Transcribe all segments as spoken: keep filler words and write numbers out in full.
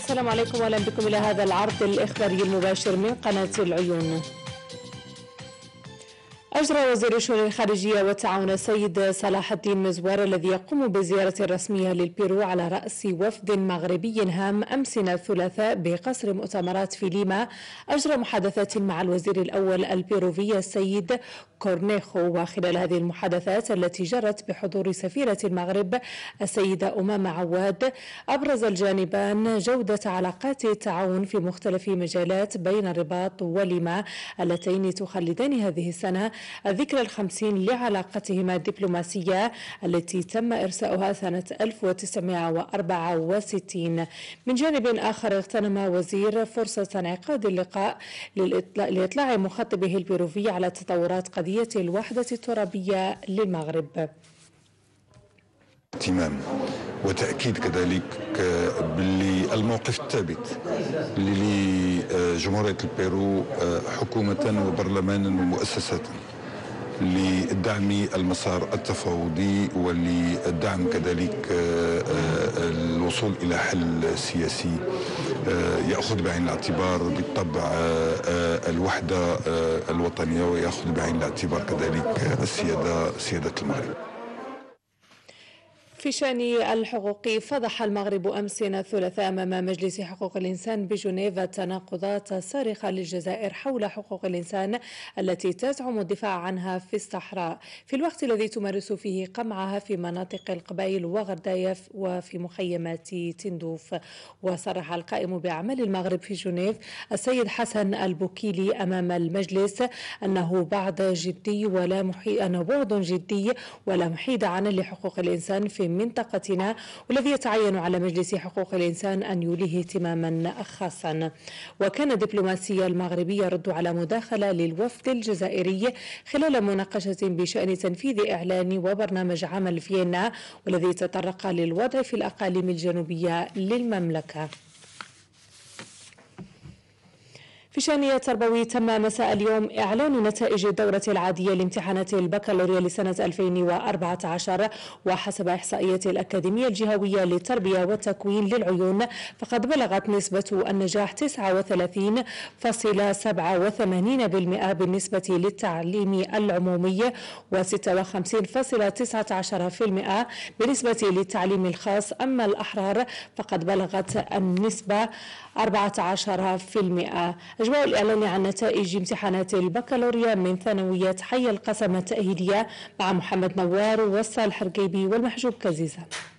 السلام عليكم واهلا بكم الى هذا العرض الاخباري المباشر من قناه العيون. أجرى وزير الشؤون الخارجية والتعاون السيد صلاح الدين مزوار الذي يقوم بزيارة رسمية للبيرو على رأس وفد مغربي هام أمس الثلاثاء بقصر مؤتمرات في ليما، أجرى محادثات مع الوزير الأول البيروفي السيد كورنيخو. وخلال هذه المحادثات التي جرت بحضور سفيرة المغرب السيدة أمامة عواد، أبرز الجانبان جودة علاقات التعاون في مختلف مجالات بين الرباط وليما اللتين تخلدان هذه السنة الذكرى الخمسين لعلاقتهما الدبلوماسية التي تم إرساؤها سنة ألف وتسعمائة وأربعة وستين. من جانب آخر اغتنم وزير فرصة انعقاد اللقاء لإطلاع مخطبه البيروفي على تطورات قضية الوحدة الترابية للمغرب. اهتمام وتأكيد كذلك باللي الموقف الثابت لجمهورية البيرو حكومة وبرلمانا ومؤسسات لدعم المسار التفاوضي ولدعم كذلك الوصول إلى حل سياسي يأخذ بعين الاعتبار بالطبع الوحدة الوطنية ويأخذ بعين الاعتبار كذلك السيادة سيادة المغرب. في شأن الحقوق، فضح المغرب أمس الثلاثاء أمام مجلس حقوق الإنسان بجنيف التناقضات الصارخة للجزائر حول حقوق الإنسان التي تزعم الدفاع عنها في الصحراء، في الوقت الذي تمارس فيه قمعها في مناطق القبائل وغردايف وفي مخيمات تندوف. وصرح القائم بأعمال المغرب في جنيف السيد حسن البوكيلي أمام المجلس أنه بعد جدي ولا محيد أنه بعد جدي ولا محيد عن لحقوق الإنسان في منطقتنا، والذي يتعين على مجلس حقوق الإنسان أن يوليه اهتماما خاصا. وكان الدبلوماسي المغربي يرد على مداخلة للوفد الجزائري خلال مناقشة بشأن تنفيذ إعلان وبرنامج عمل فيينا، والذي تطرق للوضع في الأقاليم الجنوبية للمملكة. في شأن التربوي، تم مساء اليوم إعلان نتائج الدورة العادية لامتحانات البكالوريا لسنة ألفين وأربعة عشر، وحسب إحصائيات الأكاديمية الجهوية للتربية والتكوين للعيون فقد بلغت نسبة النجاح تسعة وثلاثين فاصلة سبعة وثمانين بالمئة بالنسبة للتعليم العمومي وستة وخمسين فاصلة تسعة عشر بالمئة بالنسبة للتعليم الخاص. أما الأحرار فقد بلغت النسبة أربعة عشر بالمئة. أجواء الإعلان عن نتائج امتحانات البكالوريا من ثانوية حي القسم التأهيلية مع محمد نوار والصالح رقيبي والمحجوب كزيزة.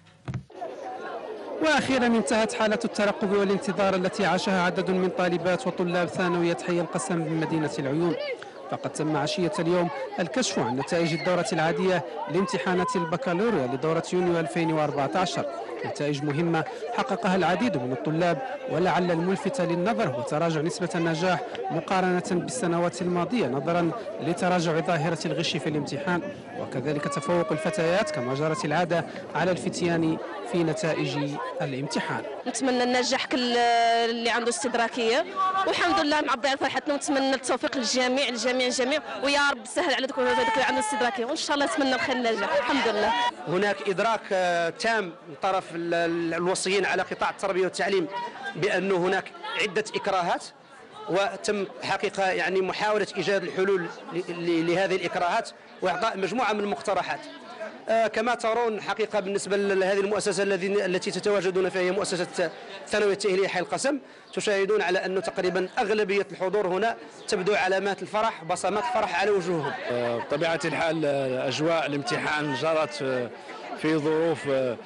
وأخيرا انتهت حالة الترقب والانتظار التي عاشها عدد من طالبات وطلاب ثانوية حي القسم بمدينة العيون، فقد تم عشية اليوم الكشف عن نتائج الدورة العادية لامتحانات البكالوريا لدورة يونيو ألفين وأربعة عشر. نتائج مهمة حققها العديد من الطلاب، ولعل الملفت للنظر هو تراجع نسبة النجاح مقارنة بالسنوات الماضية نظرا لتراجع ظاهرة الغش في الامتحان، وكذلك تفوق الفتيات كما جرت العادة على الفتيان في نتائج الامتحان. نتمنى النجاح كل اللي عنده استدراكية، والحمد لله معبر فرحتنا، ونتمنى التوفيق للجميع الجميع الجميع، ويا رب سهل على ذوك اللي عنده استدراكية، وان شاء الله نتمنى الخير النجاح. الحمد لله. هناك إدراك تام من طرف الوصيين على قطاع التربية والتعليم بأن هناك عدة إكراهات، وتم حقيقة يعني محاولة إيجاد الحلول لهذه الإكراهات وإعطاء مجموعة من المقترحات. كما ترون حقيقة بالنسبة لهذه المؤسسة التي تتواجدون فيها هي مؤسسة الثانوية التأهيلية حي القسم، تشاهدون على أنه تقريبا أغلبية الحضور هنا تبدو علامات الفرح، بصمات فرح على وجوههم. بطبيعة الحال أجواء الامتحان جرت في ظروف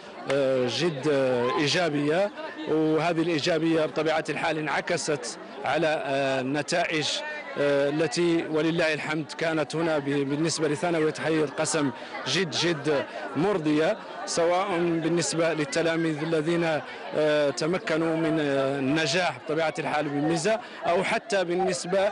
جد إيجابية، وهذه الإيجابية بطبيعة الحال انعكست على النتائج التي ولله الحمد كانت هنا بالنسبة لثانوية حي القسم جد جد مرضية، سواء بالنسبة للتلاميذ الذين تمكنوا من النجاح بطبيعة الحال بالميزة، أو حتى بالنسبة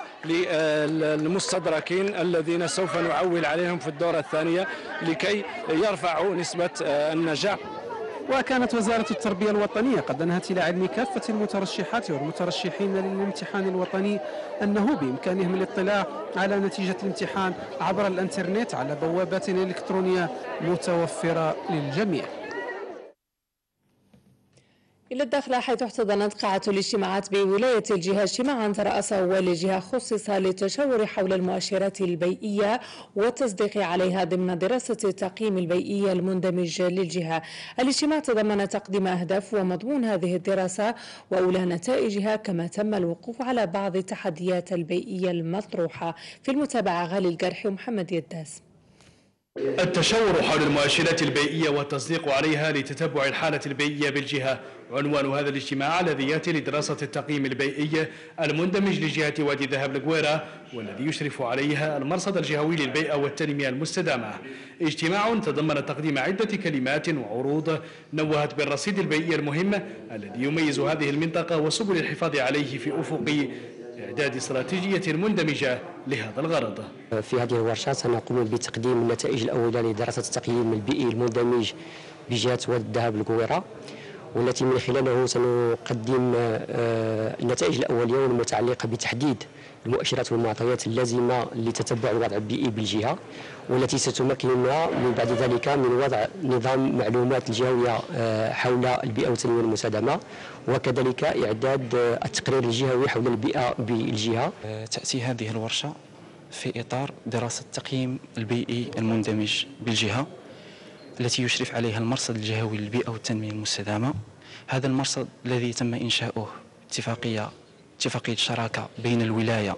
للمستدركين الذين سوف نعول عليهم في الدورة الثانية لكي يرفعوا نسبة النجاح. وكانت وزارة التربية الوطنية قد أنهت إلى علم كافة المترشحات والمترشحين للامتحان الوطني أنه بإمكانهم الاطلاع على نتيجة الامتحان عبر الإنترنت على بوابات إلكترونية متوفرة للجميع. إلى الداخل، حيث احتضنت قاعة الاجتماعات بولاية الجهة اجتماعا ترأسه والي الجهة خصص للتشاور حول المؤشرات البيئية والتصديق عليها ضمن دراسة التقييم البيئي المندمج للجهة. الاجتماع تضمن تقديم أهداف ومضمون هذه الدراسة وأولى نتائجها، كما تم الوقوف على بعض التحديات البيئية المطروحة. في المتابعة غالي القرحي ومحمد يداس. التشاور حول المؤشرات البيئية والتصديق عليها لتتبع الحالة البيئية بالجهة عنوان هذا الاجتماع الذي يأتي لدراسة التقييم البيئي المندمج لجهة وادي ذهب القويرة والذي يشرف عليها المرصد الجهوي للبيئة والتنمية المستدامة. اجتماع تضمن تقديم عدة كلمات وعروض نوهت بالرصيد البيئي المهم الذي يميز هذه المنطقة وسبل الحفاظ عليه في أفق إعداد استراتيجية مندمجة لهذا الغرض. في هذه الورشة سنقوم بتقديم النتائج الأولى لدراسة التقييم البيئي المندمج بجهة وادي الذهب القويرة، والتي من خلاله سنقدم النتائج الأولية والمتعلقة بتحديد المؤشرات والمعطيات اللازمة لتتبع الوضع البيئي بالجهة، والتي ستمكننا من بعد ذلك من وضع نظام معلومات الجهوية حول البيئة والتنمية المستدامة، وكذلك إعداد التقرير الجهوي حول البيئة بالجهة. تأتي هذه الورشة في إطار دراسة التقييم البيئي المندمج بالجهة التي يشرف عليها المرصد الجهوي للبيئة والتنمية المستدامة. هذا المرصد الذي تم إنشاؤه اتفاقية اتفاقية شراكة بين الولاية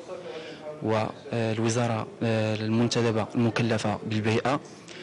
والوزارة المنتدبة المكلفة بالبيئة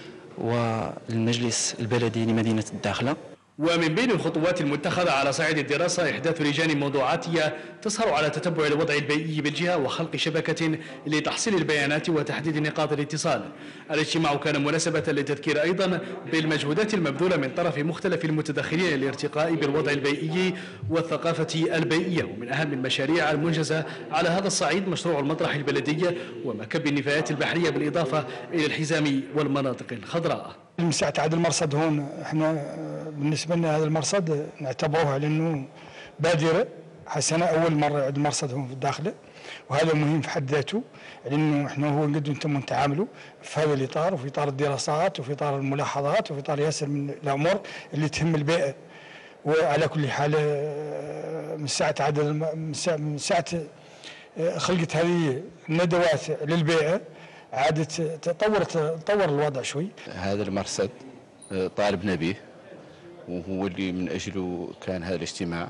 والمجلس البلدي لمدينة الداخلة. ومن بين الخطوات المتخذة على صعيد الدراسة إحداث لجان موضوعاتية تسهر على تتبع الوضع البيئي بالجهة وخلق شبكة لتحصيل البيانات وتحديد نقاط الاتصال. الاجتماع كان مناسبة للتذكير أيضا بالمجهودات المبذولة من طرف مختلف المتدخلين للارتقاء بالوضع البيئي والثقافة البيئية. ومن أهم المشاريع المنجزة على هذا الصعيد مشروع المطرح البلدي ومكب النفايات البحرية بالإضافة إلى الحزام والمناطق الخضراء. من ساعة عاد المرصد هون احنا بالنسبة لنا هذا المرصد نعتبروه على انه بادرة حسنة، أول مرة يعد المرصد هون في الداخلة، وهذا مهم في حد ذاته لأنه احنا هو نقدر نتم نتعاملوا في هذا الإطار وفي إطار الدراسات وفي إطار الملاحظات وفي إطار ياسر من الأمور اللي تهم البيئة. وعلى كل حال من ساعة عاد من ساعة خلقت هذه الندوات للبيئة عادت تطورت تطور الوضع شوي. هذا المرصد طالبنا به وهو اللي من أجله كان هذا الاجتماع،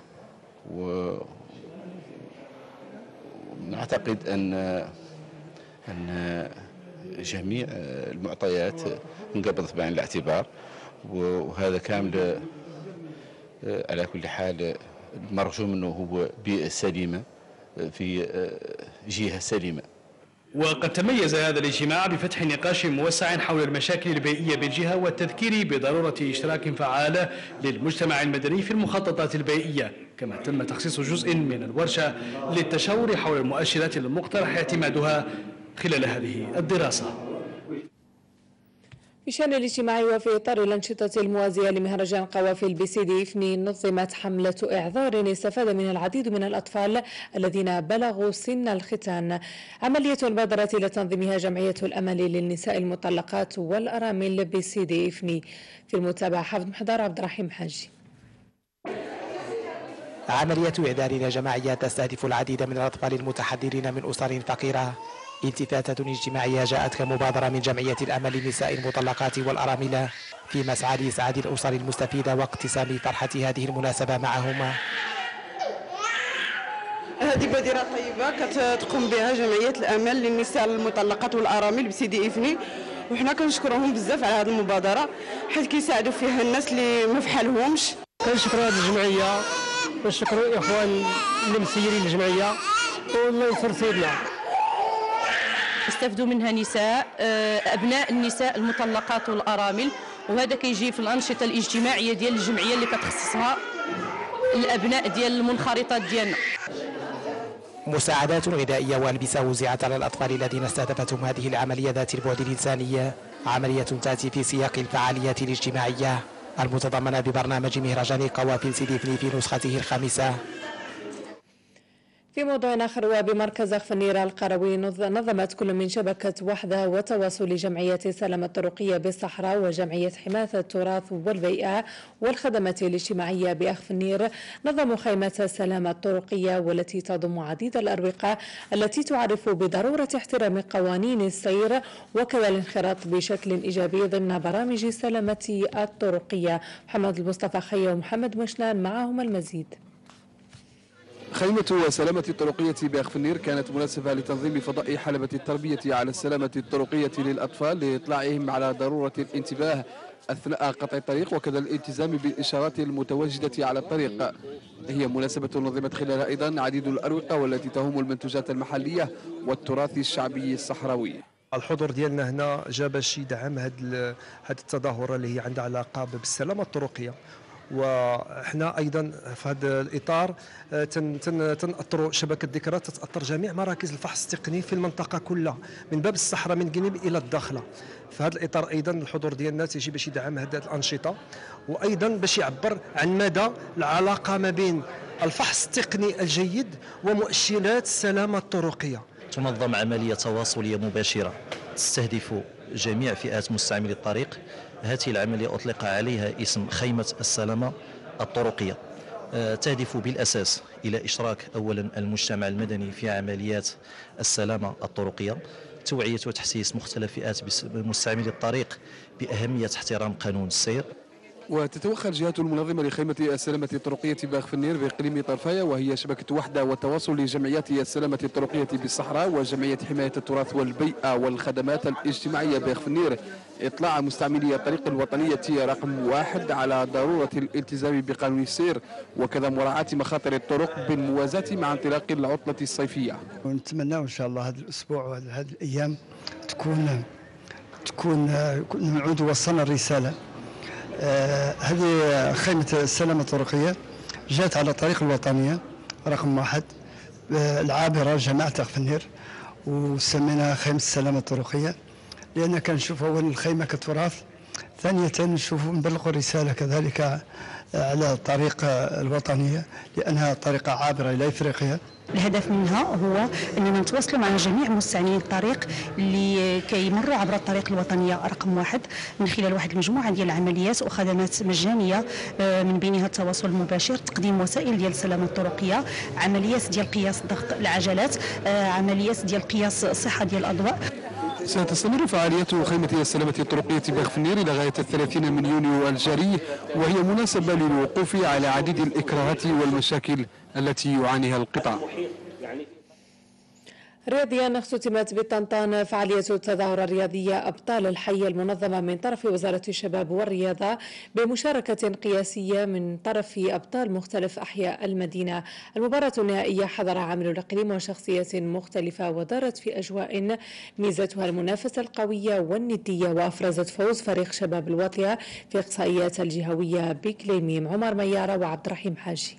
ونعتقد أن أن جميع المعطيات انقبضت بعين الاعتبار، وهذا كامل على كل حال المرجو منه هو بيئة سليمة في جهة سليمة. وقد تميز هذا الاجتماع بفتح نقاش موسع حول المشاكل البيئية بالجهة والتذكير بضرورة اشتراك فعال للمجتمع المدني في المخططات البيئية، كما تم تخصيص جزء من الورشة للتشاور حول المؤشرات المقترح اعتمادها خلال هذه الدراسة. في شأن الاجتماع وفي إطار الأنشطة الموازية لمهرجان قوافل بسيدي إفني، نظمت حملة إعذار استفاد من العديد من الأطفال الذين بلغوا سن الختان. عملية بادرت إلى تنظيمها جمعية الأمل للنساء المطلقات والأرامل بسيدي إفني. في المتابعة حافظ محضار عبد الرحيم حاجي. عملية إعذار جماعية تستهدف العديد من الأطفال المتحضرين من أسر فقيرة. التفاتة اجتماعية جاءت كمبادرة من جمعية الأمل للنساء المطلقات والأرامل في مسعى لإسعاد الأسر المستفيدة واقتسام فرحة هذه المناسبة معهما. هذه بادرة طيبة كتقوم بها جمعية الأمل للنساء المطلقات والأرامل بسيدي إفني، وحنا كنشكرهم بزاف على هذه المبادرة حيث كيساعدوا فيها الناس اللي ما فحالهمش. كنشكروا هذه الجمعية ونشكروا الإخوان اللي مسيرين الجمعية، والله ينصر سيدنا. استفدوا منها نساء أبناء النساء المطلقات والأرامل، وهذا كيجي في الأنشطة الاجتماعية ديال الجمعية اللي كتخصصها الأبناء ديال المنخرطات ديالنا. مساعدات غذائية وألبسة وزعت على الأطفال الذين استهدفتهم هذه العملية ذات البعد الإنساني، عملية تأتي في سياق الفعاليات الاجتماعية المتضمنة ببرنامج مهرجان قوافل سيدي إفني في نسخته الخامسة. في موضوع آخر، وبمركز أخفنير القروي نظمت كل من شبكة وحدة وتواصل جمعية سلام الطرقية بالصحراء وجمعية حماية التراث والبيئة والخدمات الاجتماعية بأخفنير نظموا خيمة السلام الطرقية، والتي تضم عديد الأروقة التي تعرف بضرورة احترام قوانين السير وكذا الانخراط بشكل إيجابي ضمن برامج السلامة الطرقية. محمد المصطفى خي ومحمد مشنان معهم المزيد. خيمة سلامة الطرقية بأخفنير كانت مناسبة لتنظيم فضاء حلبة التربية على السلامة الطرقية للأطفال لإطلاعهم على ضرورة الانتباه أثناء قطع الطريق وكذا الالتزام بالإشارات المتواجدة على الطريق. هي مناسبة نظمت خلالها أيضا عديد الأروقة والتي تهم المنتوجات المحلية والتراث الشعبي الصحراوي. الحضور ديالنا هنا جا باش يدعم هذه التظاهرة اللي هي عندها علاقة بالسلامة الطرقية، وحنا ايضا في هذا الاطار تن تن تنأطروا شبكه ذكريات، تتأطر جميع مراكز الفحص التقني في المنطقه كلها من باب الصحراء من جنيب الى الداخله. في هذا الاطار ايضا الحضور ديالنا تيجي باش يدعم هذه الانشطه، وايضا باش يعبر عن مدى العلاقه ما بين الفحص التقني الجيد ومؤشرات السلامه الطرقيه. تنظم عمليه تواصليه مباشره تستهدف جميع فئات مستعملي الطريق. هذه العملية أطلق عليها اسم خيمة السلامة الطرقية، تهدف بالأساس إلى إشراك أولا المجتمع المدني في عمليات السلامة الطرقية، توعية وتحسيس مختلف فئات مستعملي الطريق بأهمية احترام قانون السير. وتتوخى الجهات المنظمة لخيمة السلامة الطرقية بأخفنير بإقليم طرفايا، وهي شبكة وحدة وتواصل لجمعيات السلامة الطرقية بالصحراء وجمعية حماية التراث والبيئة والخدمات الاجتماعية بأخفنير، إطلاع مستعملي الطريق الوطنية رقم واحد على ضرورة الالتزام بقانون السير وكذا مراعاة مخاطر الطرق بالموازاة مع انطلاق العطلة الصيفية. ونتمنى إن شاء الله هذا الأسبوع وهذه الأيام تكون تكون نعود وصلنا الرسالة. آه هذه خيمة السلامة الطرقية جاءت على الطريق الوطنية رقم واحد آه العابرة جماعة أخفنير، وسميناها خيمة السلامة الطرقية لأن كنشوف أولا الخيمة كتراث، ثانية نشوف نبلغوا الرسالة كذلك على الطريق الوطنية لأنها طريقة عابرة إلى إفريقيا. الهدف منها هو أننا نتواصلوا مع جميع مستعملين الطريق اللي كيمروا عبر الطريق الوطنية رقم واحد من خلال واحد المجموعة ديال العمليات وخدمات مجانية، من بينها التواصل المباشر، تقديم وسائل ديال السلامة الطرقية، عمليات ديال قياس ضغط العجلات، عمليات ديال قياس الصحة ديال الأضواء. ستستمر فعاليات خيمة السلامة الطرقية بأخفنير إلى غاية الثلاثين من يونيو الجاري، وهي مناسبة للوقوف على عديد الإكراهات والمشاكل التي يعانيها القطاع. رياضيا اختتمت بطنطان فعالية التظاهرة الرياضية أبطال الحي المنظمة من طرف وزارة الشباب والرياضة بمشاركة قياسية من طرف أبطال مختلف أحياء المدينة. المباراة النهائية حضر عامل الإقليم وشخصيات مختلفة ودارت في أجواء ميزتها المنافسة القوية والندية، وأفرزت فوز فريق شباب الواطية في إقصائيات الجهوية بكليميم. عمر ميارة وعبد الرحيم حاجي.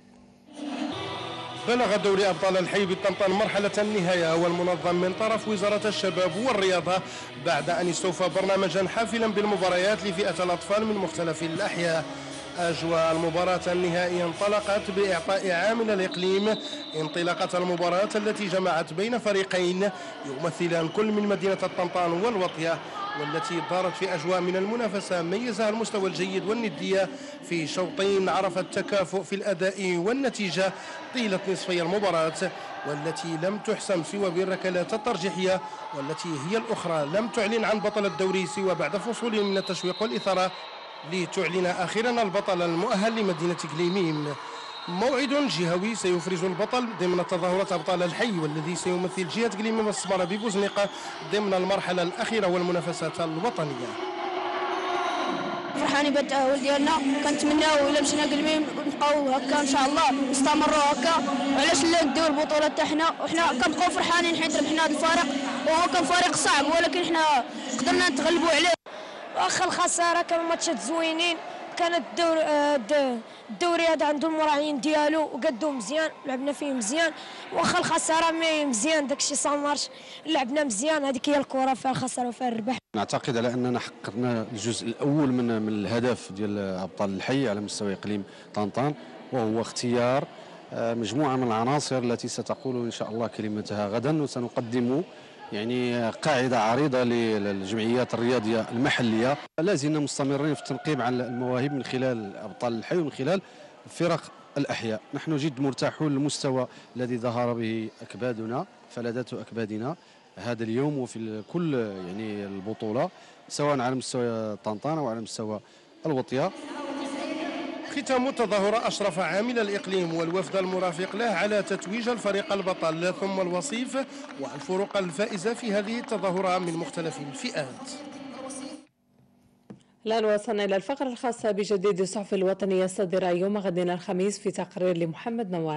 بلغ دوري أبطال الحي بطنطان مرحلة النهاية والمنظم من طرف وزارة الشباب والرياضة بعد أن استوفى برنامجا حافلا بالمباريات لفئة الأطفال من مختلف الأحياء. أجواء المباراة النهائية انطلقت بإعطاء عامل الإقليم انطلاقة المباراة التي جمعت بين فريقين يمثلان كل من مدينة طنطان والوطية، والتي دارت في أجواء من المنافسة ميزها المستوى الجيد والندية في شوطين عرف التكافؤ في الأداء والنتيجة طيلة نصفي المباراة، والتي لم تحسم سوى بالركلات الترجيحية، والتي هي الأخرى لم تعلن عن بطل الدوري سوى بعد فصول من التشويق والإثارة لتعلن أخيرا البطل المؤهل لمدينة كليميم. موعد جهوي سيفرز البطل ضمن تظاهرات أبطال الحي، والذي سيمثل جهة كليميم السمرة ببوزنيقة ضمن المرحلة الأخيرة والمنافسات الوطنية. فرحانين بالتأهل ديالنا، كنتمناو إلا مشينا كليميم نبقاو هكا إن شاء الله نستمروا هكا، وعلاش لا نديو البطولة تاعنا، وحنا كنبقاو فرحانين حيت ربحنا هذا الفريق، وهو كان فريق صعب ولكن حنا قدرنا نتغلبوا عليه. واخا الخساره كانوا ماتشات زوينين، كانت الدور الدوري هذا عنده المراعيين ديالو وقدو مزيان، لعبنا فيه مزيان، واخا الخساره مي مزيان داكشي صامرش، لعبنا مزيان، هذيك هي الكره فيها الخساره وفيها الربح. نعتقد على اننا حققنا الجزء الاول من من الهدف ديال ابطال الحي على مستوى اقليم طنطان، وهو اختيار مجموعة من العناصر التي ستقول إن شاء الله كلمتها غدا، وسنقدم يعني قاعدة عريضة للجمعيات الرياضية المحلية. لا زلنا مستمرين في التنقيب على المواهب من خلال أبطال الحي ومن خلال فرق الأحياء. نحن جد مرتاحون للمستوى الذي ظهر به أكبادنا، فلذات أكبادنا هذا اليوم وفي كل يعني البطولة، سواء على مستوى طنطا أو على مستوى الوطية. ختام التظاهرة أشرف عامل الإقليم والوفد المرافق له على تتويج الفريق البطل ثم الوصيف والفرق الفائزة في هذه التظاهرة من مختلف الفئات. الآن وصلنا إلى الفقرة الخاصة بجديد الصحف الوطنية الصادرة يوم غد الخميس في تقرير لمحمد نوار.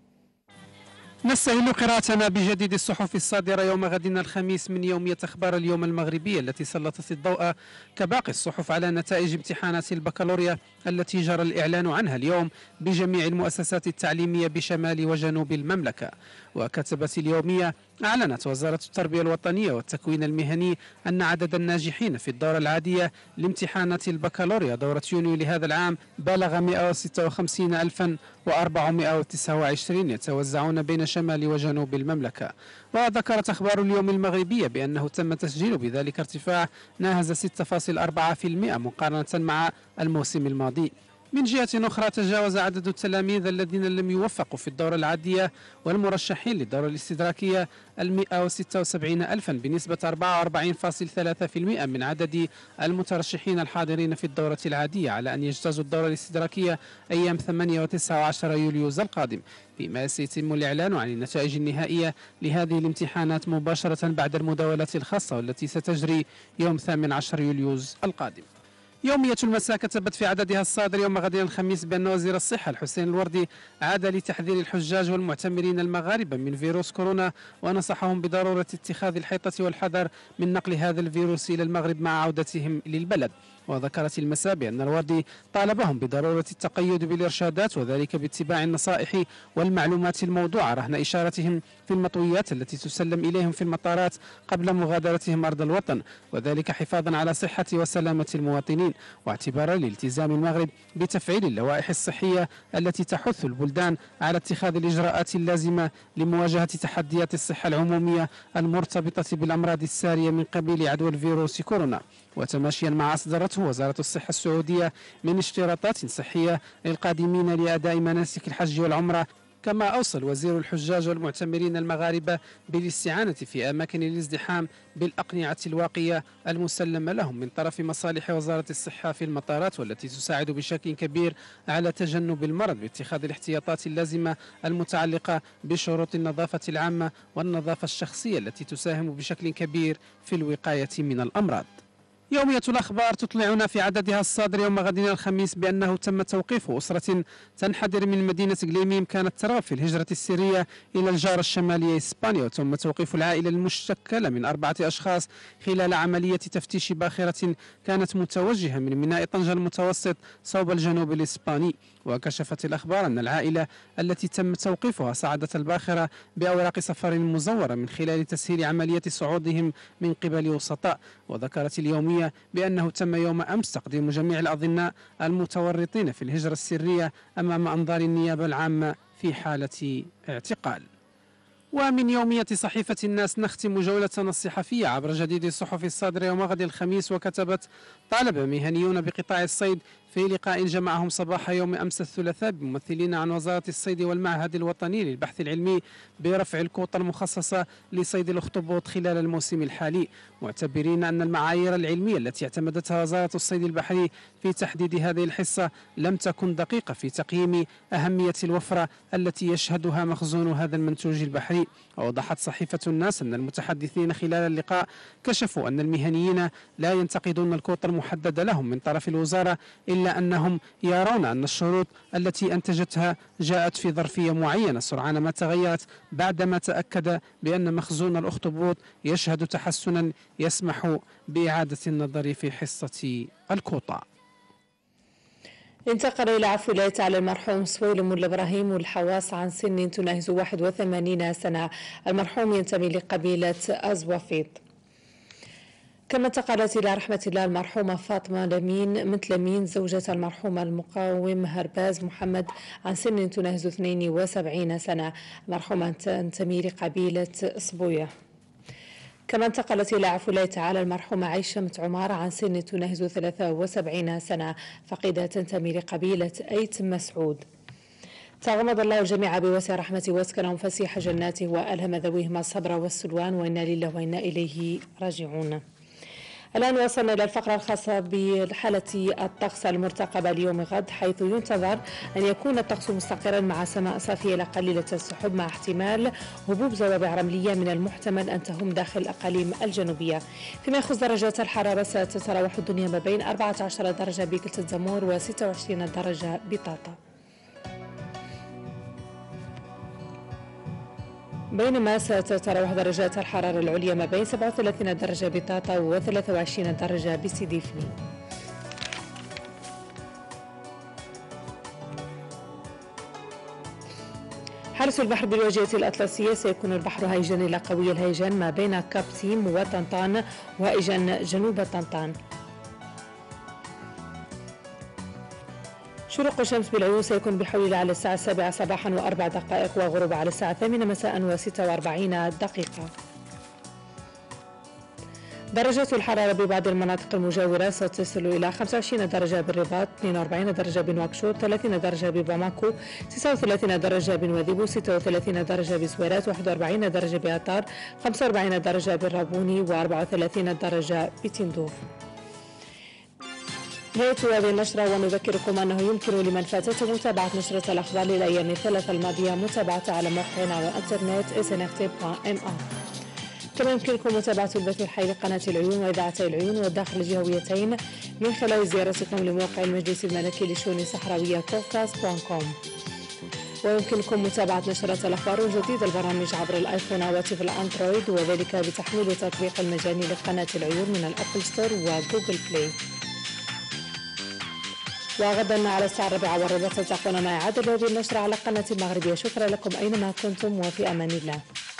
نستهل قراءتنا بجديد الصحف الصادرة يوم غد الخميس من يومية أخبار اليوم المغربية التي سلطت الضوء كباقي الصحف على نتائج امتحانات البكالوريا التي جرى الإعلان عنها اليوم بجميع المؤسسات التعليمية بشمال وجنوب المملكة. وكتبت اليومية: أعلنت وزارة التربية الوطنية والتكوين المهني أن عدد الناجحين في الدورة العادية لامتحانات البكالوريا دورة يونيو لهذا العام بلغ مئة وستة وخمسين ألفا وأربعمئة وتسعة وعشرين يتوزعون بين شمال وجنوب المملكة. وذكرت أخبار اليوم المغربية بأنه تم تسجيل بذلك ارتفاع ناهز ستة فاصلة أربعة بالمئة مقارنة مع الموسم الماضي. من جهة أخرى تجاوز عدد التلاميذ الذين لم يوفقوا في الدورة العادية والمرشحين للدورة الاستدراكية المئة وستة وسبعين ألفا بنسبة أربعة وأربعين فاصلة ثلاثة بالمئة من عدد المترشحين الحاضرين في الدورة العادية على أن يجتازوا الدورة الاستدراكية أيام ثمانية وتسعة وعشرة يوليوز القادم، فيما سيتم الإعلان عن النتائج النهائية لهذه الامتحانات مباشرة بعد المداولات الخاصة والتي ستجري يوم ثامن عشر يوليوز القادم. يومية المساء كتبت في عددها الصادر يوم غد الخميس بأن وزير الصحة الحسين الوردي عاد لتحذير الحجاج والمعتمرين المغاربة من فيروس كورونا، ونصحهم بضرورة اتخاذ الحيطة والحذر من نقل هذا الفيروس إلى المغرب مع عودتهم للبلد. وذكرت المساء بأن الوردي طالبهم بضرورة التقيد بالإرشادات وذلك باتباع النصائح والمعلومات الموضوعة رهن إشارتهم في المطويات التي تسلم إليهم في المطارات قبل مغادرتهم أرض الوطن، وذلك حفاظا على صحة وسلامة المواطنين واعتبارا لالتزام المغرب بتفعيل اللوائح الصحية التي تحث البلدان على اتخاذ الإجراءات اللازمة لمواجهة تحديات الصحة العمومية المرتبطة بالأمراض السارية من قبيل عدوى الفيروس كورونا. وتماشيا مع أصدرته وزارة الصحة السعودية من اشتراطات صحية للقادمين لأداء مناسك الحج والعمرة، كما أوصى الوزير الحجاج والمعتمرين المغاربة بالاستعانة في أماكن الازدحام بالأقنعة الواقية المسلمة لهم من طرف مصالح وزارة الصحة في المطارات، والتي تساعد بشكل كبير على تجنب المرض باتخاذ الاحتياطات اللازمة المتعلقة بشروط النظافة العامة والنظافة الشخصية التي تساهم بشكل كبير في الوقاية من الأمراض. يومية الأخبار تطلعنا في عددها الصادر يوم غد الخميس بأنه تم توقيف أسرة تنحدر من مدينة قليميم كانت ترغب في الهجرة السرية إلى الجارة الشمالية إسبانيا، وتم توقيف العائلة المشكلة من أربعة أشخاص خلال عملية تفتيش باخرة كانت متوجهة من ميناء طنجة المتوسط صوب الجنوب الإسباني. وكشفت الأخبار أن العائلة التي تم توقيفها صعدت الباخرة بأوراق سفر مزورة من خلال تسهيل عملية صعودهم من قبل وسطاء. وذكرت اليومية بأنه تم يوم أمس تقديم جميع الأظناء المتورطين في الهجرة السرية أمام أنظار النيابة العامة في حالة اعتقال. ومن يومية صحيفة الناس نختم جولتنا الصحفية عبر جديد الصحف الصادرة يوم غد الخميس، وكتبت: طالب مهنيون بقطاع الصيد في لقاء جمعهم صباح يوم أمس الثلاثاء بممثلين عن وزارة الصيد والمعهد الوطني للبحث العلمي برفع الكوطة المخصصة لصيد الأخطبوط خلال الموسم الحالي، معتبرين أن المعايير العلمية التي اعتمدتها وزارة الصيد البحري في تحديد هذه الحصة لم تكن دقيقة في تقييم أهمية الوفرة التي يشهدها مخزون هذا المنتوج البحري. ووضحت صحيفة الناس أن المتحدثين خلال اللقاء كشفوا أن المهنيين لا ينتقدون الكوطة المحددة لهم من طرف الوزارة، إلا أنهم يرون أن الشروط التي أنتجتها جاءت في ظرفية معينة سرعان ما تغيرت بعدما تأكد بأن مخزون الأخطبوط يشهد تحسنا يسمح بإعادة النظر في حصة الكوطة. انتقل إلى عفو على المرحوم سويل مول إبراهيم والحواس عن سن تناهز واحد وثمانين سنة. المرحوم ينتمي لقبيلة أزوافيط. كما انتقلت إلى رحمة الله المرحومة فاطمة لمين من تلمين زوجة المرحومة المقاوم هرباز محمد عن سن تناهز اثنين وسبعين سنة. المرحومة تنتمي لقبيلة صبوية. كما انتقلت إلى عفو الله تعالى المرحومة عيشة متعمار عن سن تناهز ثلاثة وسبعين سنة، فقيدة تنتمي لقبيلة أيت مسعود. تغمض الله الجميع بواسع رحمته واسكنهم فسيح جناته وألهم ذويهما الصبر والسلوان، وإنا لله وإنا إليه راجعون. الآن وصلنا إلى الفقرة الخاصة بحالة الطقس المرتقبة ليوم غد، حيث ينتظر أن يكون الطقس مستقرا مع سماء صافية إلى قليلة السحب، مع احتمال هبوب زوابع رملية من المحتمل أن تهم داخل الأقاليم الجنوبية. فيما يخص درجات الحرارة ستتراوح الدنيا ما بين أربعة عشر درجة بكلة الزمور و ستة وعشرين درجة بطاطا، بينما ستتراوح درجات الحرارة العليا ما بين سبعة وثلاثين درجة بطاطا و ثلاثة وعشرين درجة بسيدي فني. حرس البحر بالواجهة الأطلسية سيكون البحر هيجا إلى قوي الهيجان ما بين كابتيم وطنطان وهيجا جنوب طنطان. شروق الشمس بالعيون سيكون بحول على الساعة السابعة صباحا وأربع دقائق، وغروب على الساعة الثامنة مساء وستة وأربعين دقيقة. درجة الحرارة ببعض المناطق المجاورة ستصل إلى خمسة وعشرين درجة بالرباط، اثنين وأربعين درجة بنواكشوط، ثلاثين درجة بباماكو، تسعة وثلاثين درجة بنواذيبو، ستة وثلاثين درجة بسويرات، واحد وأربعين درجة بأطار، خمسة وأربعين درجة بالرابوني، وأربعة وثلاثين درجة بتندوف. نهاية هذه النشرة، ونذكركم أنه يمكن لمن فاتته متابعة نشرة الأخبار للأيام الثلاثة الماضية متابعتها على موقعنا على الإنترنت إس إن إف تي دوت إم آر. كما يمكنكم متابعة البث الحي لقناة العيون وإذاعتي العيون والداخل الجهويتين من خلال زيارتكم لموقع المجلس الملكي للشؤون الصحراوية كوكاس دوت كوم. ويمكنكم متابعة نشرة الأخبار وجديد البرامج عبر الآيفون وهواتف الأندرويد، وذلك بتحميل التطبيق المجاني لقناة العيون من الأبل ستور وجوجل بلاي. وغدا على الساعة الرابعة والربع تلتقون مع إعادة هذه النشرة على قناة المغربية. شكرا لكم أينما كنتم وفي أمان الله.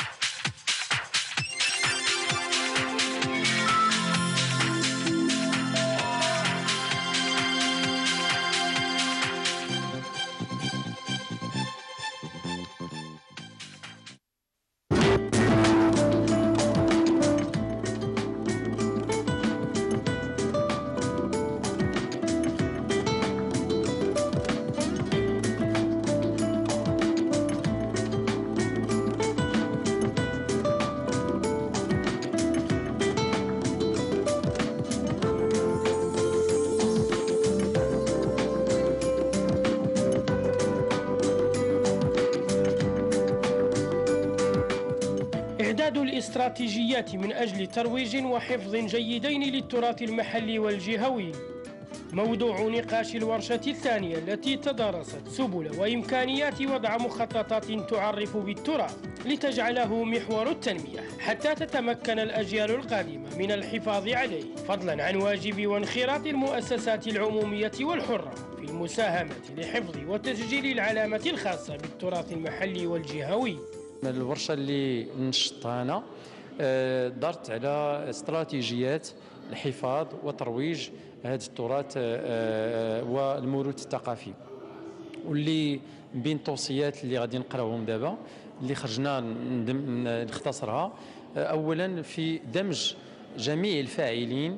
إعداد الاستراتيجيات من أجل ترويج وحفظ جيدين للتراث المحلي والجهوي. موضوع نقاش الورشة الثانية التي تدارست سبل وإمكانيات وضع مخططات تعرف بالتراث لتجعله محور التنمية حتى تتمكن الأجيال القادمة من الحفاظ عليه، فضلا عن واجب وانخراط المؤسسات العمومية والحرة في المساهمة لحفظ وتسجيل العلامة الخاصة بالتراث المحلي والجهوي. الورشة اللي نشطها أنا دارت على استراتيجيات الحفاظ وترويج هذا التراث والموروث الثقافي، واللي بين التوصيات اللي غادي نقراوهم دابا اللي خرجنا نختصرها. أولا في دمج جميع الفاعلين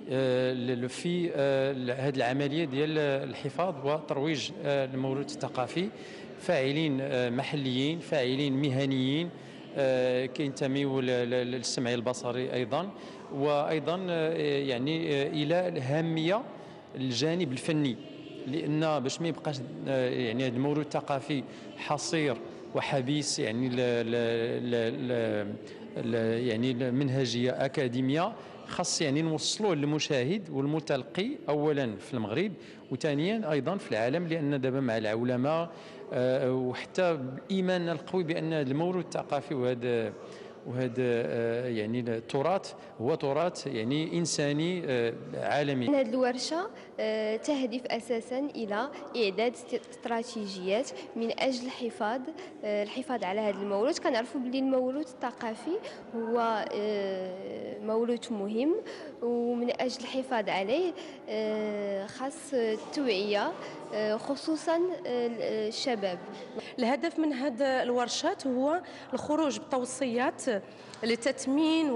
في هذه العملية ديال الحفاظ وترويج الموروث الثقافي، فاعلين محليين، فاعلين مهنيين كينتميوا للسمع البصري ايضا، وايضا يعني الى الاهميه الجانب الفني، لان باش ما يبقاش يعني هذا الموروث الثقافي حصير وحبيس يعني ل ل ل يعني المنهجيه اكاديميه، خاص يعني نوصلوه للمشاهد والمتلقي اولا في المغرب، وثانيا ايضا في العالم، لان دابا مع العولمه وحتى ايماننا القوي بان الموروث الثقافي وهذا وهذا يعني التراث هو تراث يعني إنساني عالمي. هذه الورشة تهدف أساسا إلى إعداد استراتيجيات من أجل الحفاظ الحفاظ على هذا الموروث. كنعرفوا بلي الموروث الثقافي هو موروث مهم، ومن أجل الحفاظ عليه خاص التوعية خصوصا الشباب. الهدف من هذه الورشات هو الخروج بتوصيات لتثمين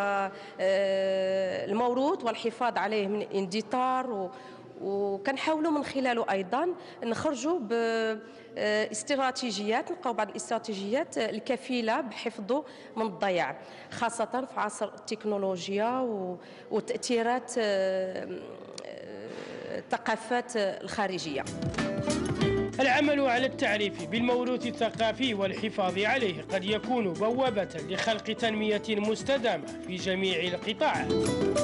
الموروث والحفاظ عليه من اندثار، وكنحاولوا من خلاله ايضا نخرجوا باستراتيجيات، نلقاو بعض الاستراتيجيات الكفيله بحفظه من الضياع، خاصه في عصر التكنولوجيا وتاثيرات الثقافات الخارجيه. العمل على التعريف بالموروث الثقافي والحفاظ عليه قد يكون بوابة لخلق تنمية مستدامة في جميع القطاعات.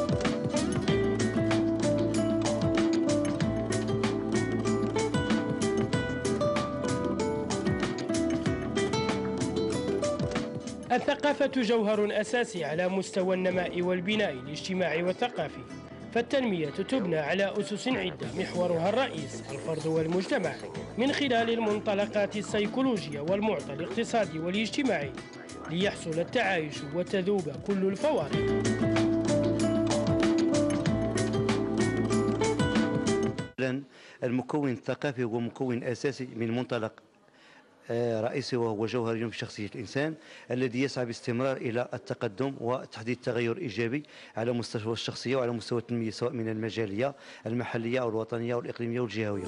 الثقافة جوهر أساسي على مستوى النماء والبناء الاجتماعي والثقافي، فالتنمية تبنى على أسس عدة محورها الرئيس الفرد والمجتمع من خلال المنطلقات السيكولوجية والمعطى الاقتصادي والاجتماعي ليحصل التعايش وتذوب كل الفوارق. المكون الثقافي هو مكون أساسي من منطلق رئيسي وهو جوهري في شخصية الإنسان الذي يسعى باستمرار إلى التقدم وتحديد تغير إيجابي على مستوى الشخصية وعلى مستوى التنمية سواء من المجالية المحلية أو الوطنية أو الإقليمية والجهوية.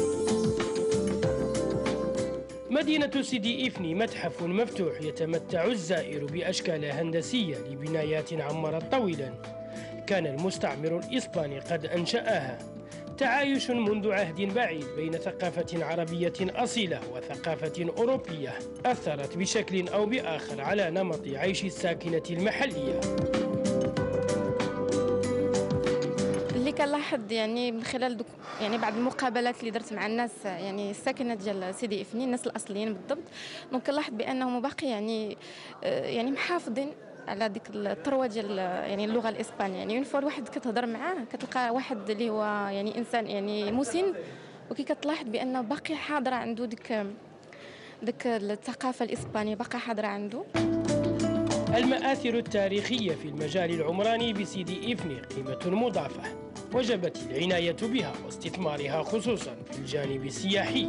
مدينة سيدي إفني متحف مفتوح يتمتع الزائر بأشكال هندسية لبنايات عمرت طويلا كان المستعمر الإسباني قد أنشأها. تعايش منذ عهد بعيد بين ثقافة عربية أصيلة وثقافة أوروبية أثرت بشكل أو بآخر على نمط عيش الساكنة المحلية. اللي كنلاحظ يعني من خلال يعني بعض المقابلات اللي درت مع الناس يعني الساكنه ديال سيدي إفني، الناس الاصليين بالضبط، دونك كنلاحظ بانهم باقي يعني يعني محافظين على ديك الثروه ديال يعني اللغه الاسبانيه. يعني اون فوا الواحد كتهضر معاه كتلقى واحد اللي هو يعني انسان يعني مسن، وكي كتلاحظ بانه باقي حاضره عنده ديك ديك الثقافه الاسبانيه باقي حاضره عنده. المآثر التاريخية في المجال العمراني بسيدي إفني قيمة مضافة وجبت العناية بها واستثمارها خصوصا في الجانب السياحي.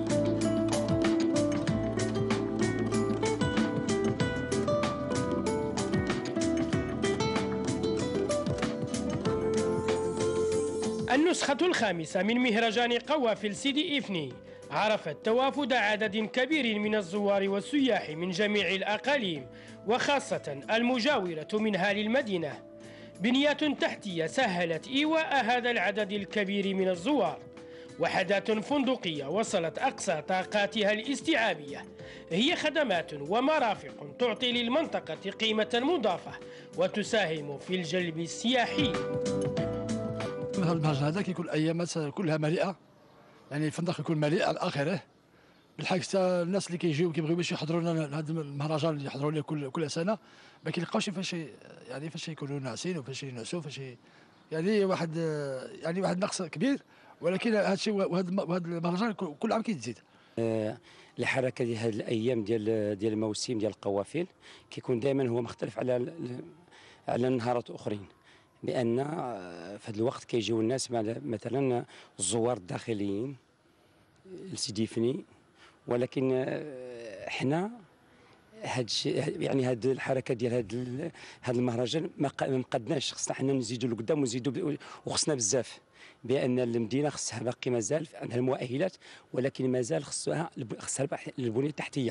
النسخة الخامسة من مهرجان قوافل سيدي إفني عرفت توافد عدد كبير من الزوار والسياح من جميع الأقاليم وخاصة المجاورة منها للمدينة. بنيات تحتية سهلت إيواء هذا العدد الكبير من الزوار، وحدات فندقية وصلت أقصى طاقاتها الاستيعابية. هي خدمات ومرافق تعطي للمنطقة قيمة مضافة وتساهم في الجلب السياحي. مثلا المهرجان هذا كيكون الايامات كلها مليئه، يعني الفندق يكون مليء على اخره. بالعكس الناس اللي كيجيو كيبغيو باش يحضروا لنا هذا المهرجان اللي يحضروا ليه كل كل سنه ما كيلقاوش فاش يعني فاش يكونوا ناعسين وفاش ينعسوا فاش يعني واحد يعني واحد نقص كبير. ولكن هذا الشيء وهذا المهرجان كل عام كيتزيد. الحركه ديال هذه الايام ديال ديال الموسم ديال القوافل كيكون دائما هو مختلف على على النهارات اخرين، لان في هذا الوقت كيجيو الناس مثلا الزوار الداخليين لسيدي إفني، ولكن حنا هاد الشيء يعني هاد الحركه ديال هاد هاد المهرجان ما مقدناش، خصنا حنا نزيدوا لقدام ونزيدوا وخصنا بزاف، بان المدينه خصها باقي مازال عندها المؤهلات، ولكن مازال خصها خصها البنيه التحتيه.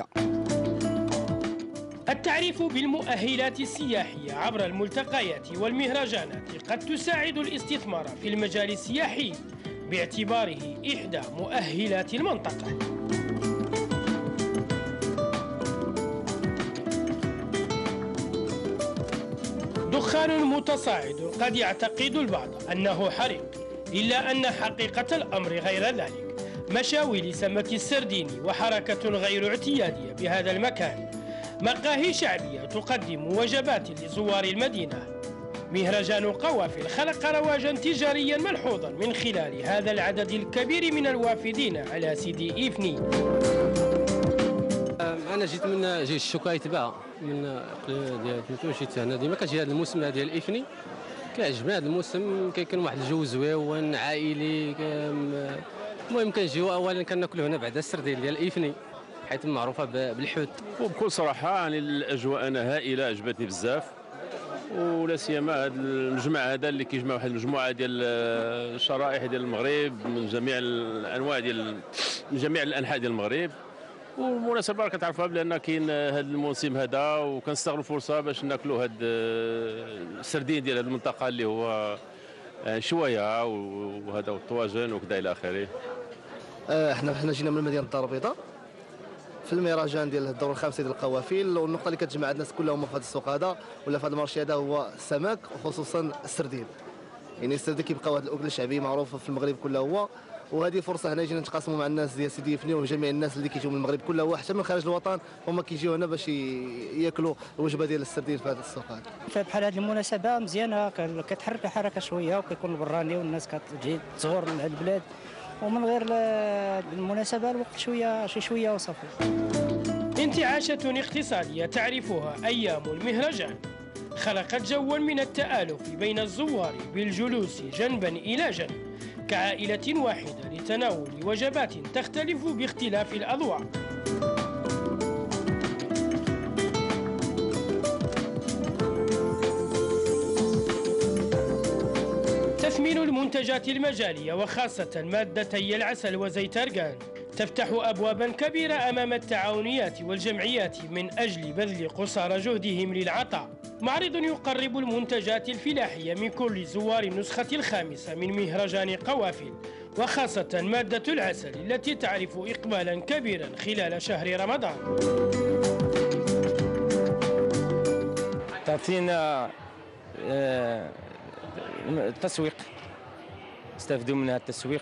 التعريف بالمؤهلات السياحية عبر الملتقيات والمهرجانات قد تساعد الاستثمار في المجال السياحي باعتباره إحدى مؤهلات المنطقة. دخان متصاعد قد يعتقد البعض أنه حريق، إلا أن حقيقة الأمر غير ذلك. مشاوي لسمك السردين وحركة غير اعتيادية بهذا المكان مقاهي شعبية تقدم وجبات لزوار المدينة. مهرجان قوافل خلق رواجا تجاريا ملحوظا من خلال هذا العدد الكبير من الوافدين على سيدي إفني. انا جيت من جيت الشكاي تبع من ديال بلوتو، جيت هنا ديما كتجي هذا الموسم ديال الإفني، كيعجبنا هذا الموسم، كيكون واحد الجو زويون عائلي. المهم كنجيو اولا كناكلوا هنا بعدا السردين ديال الإفني حيث معروفه بالحوت. وبكل صراحه يعني الاجواء انا هائله، عجبتني بزاف، ولا سيما هذا المجمع هذا اللي كيجمع واحد المجموعه ديال الشرائح ديال المغرب من جميع الانواع ديال من جميع الانحاء ديال المغرب. والمناسبه كتعرفها بان كاين هذا الموسم هذا، وكنستغلوا الفرصه باش ناكلوا هذا السردين ديال هذه المنطقه اللي هو شويه وهذا والطواجن وكذا الى اخره. احنا حنا جينا من مدينه الدار البيضاء في المهرجان ديال الدور الخامس ديال القوافل، والنقطه اللي كتجمع الناس كلهم في هذا السوق هذا ولا في هذا المارشي هذا هو السمك، وخصوصا السردين. يعني السردين كيبقى واحد الاكله شعبيه معروفه في المغرب كله هو، وهذه فرصه هنا جينا نتقاسموا مع الناس ديال سيدي إفني وجميع الناس اللي كيجيو من المغرب كله هو حتى من خارج الوطن، هما كيجيو هنا باش ياكلوا الوجبه ديال السردين في هذا السوق هذا. فبحال هذه المناسبه مزيانه، كتحرك الحركه شويه وكيكون البراني والناس كتجي تزور من البلاد، ومن غير المناسبه الوقت شويه شي شويه وصافي. انتعاشة اقتصادية تعرفها أيام المهرجان خلقت جوا من التآلف بين الزوار بالجلوس جنبا إلى جنب كعائلة واحدة لتناول وجبات تختلف باختلاف الأذواق. تثمين المنتجات المجالية وخاصة مادتي العسل وزيت أرغان تفتح أبوابا كبيرة أمام التعاونيات والجمعيات من أجل بذل قصارى جهدهم للعطاء. معرض يقرب المنتجات الفلاحية من كل زوار النسخة الخامسة من مهرجان قوافل، وخاصة مادة العسل التي تعرف إقبالا كبيرا خلال شهر رمضان. تعطينا التسويق، نستافدوا منها التسويق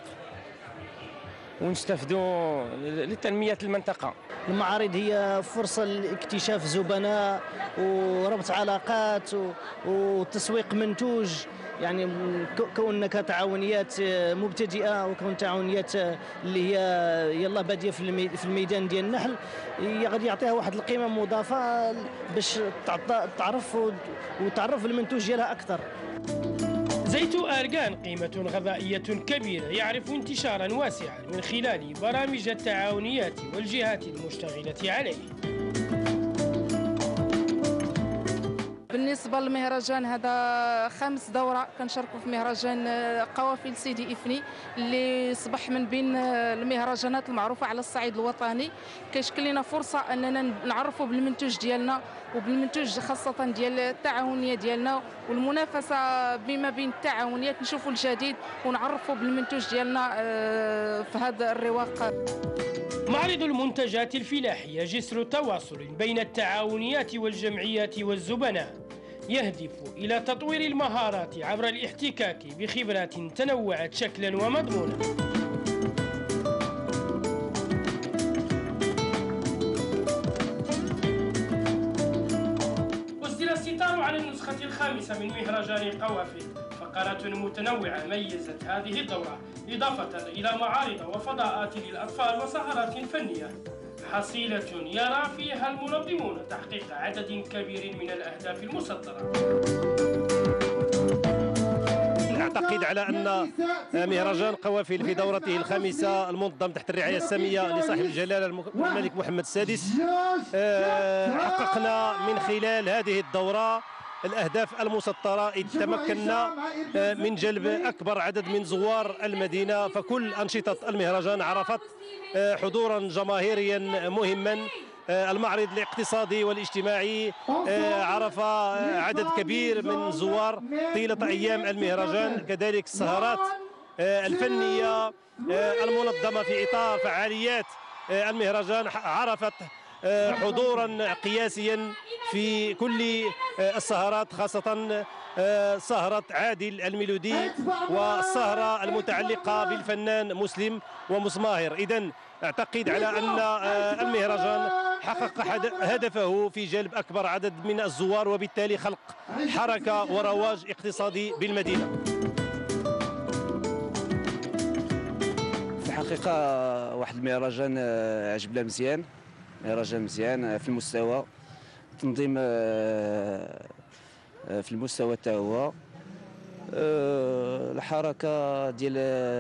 ونستافدوا لتنمية المنطقة. المعارض هي فرصة لاكتشاف زبناء وربط علاقات وتسويق منتوج، يعني كوننا كتعاونيات مبتدئة وكون تعاونيات اللي هي يلا بادية في الميدان ديال النحل، هي غادي يعطيها واحد القيمة مضافة باش تعرف وتعرف المنتوج ديالها أكثر. زيت أرغان قيمة غذائية كبيرة يعرف انتشارا واسعا من خلال برامج التعاونيات والجهات المشتغلة عليه. بالنسبة للمهرجان هذا خامس دورة كنشاركوا في مهرجان قوافل سيدي إفني اللي صبح من بين المهرجانات المعروفة على الصعيد الوطني. كيشكل لنا فرصة أننا نعرفوا بالمنتوج ديالنا وبالمنتوج خاصة ديال التعاونية ديالنا، والمنافسة بما بين التعاونيات نشوفوا الجديد ونعرفوا بالمنتوج ديالنا في هذا الرواق. معرض المنتجات الفلاحية جسر تواصل بين التعاونيات والجمعيات والزبناء، يهدف إلى تطوير المهارات عبر الاحتكاك بخبرات تنوعت شكلا ومضمونا. أسدل الستار على النسخة الخامسة من مهرجان قوافل، فقرات متنوعة ميزت هذه الدورة، إضافة إلى معارض وفضاءات للأطفال وسهرات فنية، حصيلة يرى فيها المنظمون تحقيق عدد كبير من الأهداف المسطرة. نعتقد على أن مهرجان قوافل في دورته الخامسة المنظم تحت الرعاية السامية لصاحب الجلالة الملك محمد السادس حققنا من خلال هذه الدورة الأهداف المسطرة، إذ تمكنا من جلب أكبر عدد من زوار المدينة، فكل أنشطة المهرجان عرفت حضورا جماهيريا مهما. المعرض الاقتصادي والاجتماعي عرف عدد كبير من زوار طيلة أيام المهرجان، كذلك السهرات الفنية المنظمة في إطار فعاليات المهرجان عرفت حضورا قياسيا في كل السهرات، خاصة سهرة عادل الميلودي والسهرة المتعلقة بالفنان مسلم ومسماهر. إذن أعتقد على أن المهرجان حقق هدفه في جلب أكبر عدد من الزوار وبالتالي خلق حركة ورواج اقتصادي بالمدينة. في الحقيقة واحد المهرجان عجبنا مزيان، مهرجان مزيان في المستوى، تنظيم في المستوى حتى هو، الحركة ديال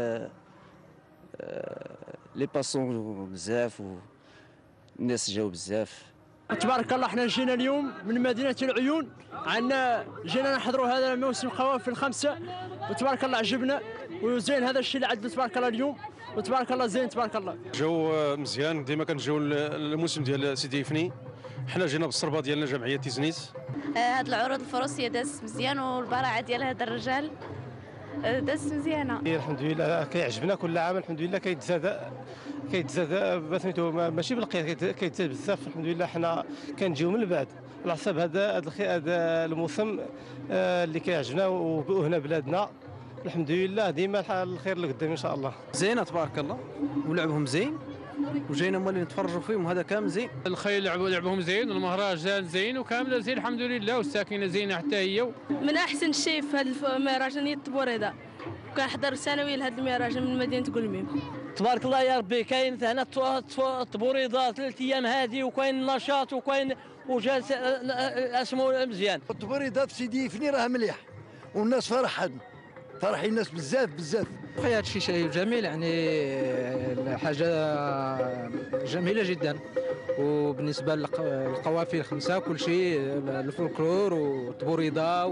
لي باسون بزاف والناس جاو بزاف. تبارك الله حنا جينا اليوم من مدينة العيون، عندنا جينا نحضروا هذا الموسم القوافل الخمسة، وتبارك الله عجبنا وزين هذا الشيء اللي عندنا تبارك الله اليوم، وتبارك الله زين تبارك الله. جو مزيان، ديما كنجيو الموسم ديال سيدي إفني، حنا جينا بالصربه ديالنا جمعيه تيزنيت. هاد العروض الفروسيه دازت مزيان والبراعه ديال هذا الرجال دازت مزيانه. الحمد لله كيعجبنا كل عام، الحمد لله كيتزاد كيتزاد سميتو ماشي بالقياس، كيتزاد بزاف الحمد لله. حنا كنجيو من بعد على حساب هذا هذا الموسم اللي كيعجبنا وهنا بلادنا، الحمد لله ديما الخير اللي قدام ان شاء الله. زينه تبارك الله ولعبهم زين وجينا مولي نتفرجوا فيهم، هذا كامل زين. الخيل لعبوا لعبهم زين والمهرجان زين وكامله زين الحمد لله، والساكنه زينه حتى هي. من احسن شيء في هذا المهرجان هي التبوريضه، كنحضر سنويا لهذا المهرجان من مدينه قلميم. تبارك الله يا ربي، كاين هنا التبوريضه ثلاث ايام هذه، وكاين نشاط وكاين وجالس اسمه مزيان. التبوريضه في سيدي إفني راه مليح والناس فرحان فرحين الناس بزاف بزاف. هذا الشيء شيء جميل، يعني حاجه جميله جدا. وبالنسبه للقوافل الخمسه كل شيء الفولكلور والتبوريضه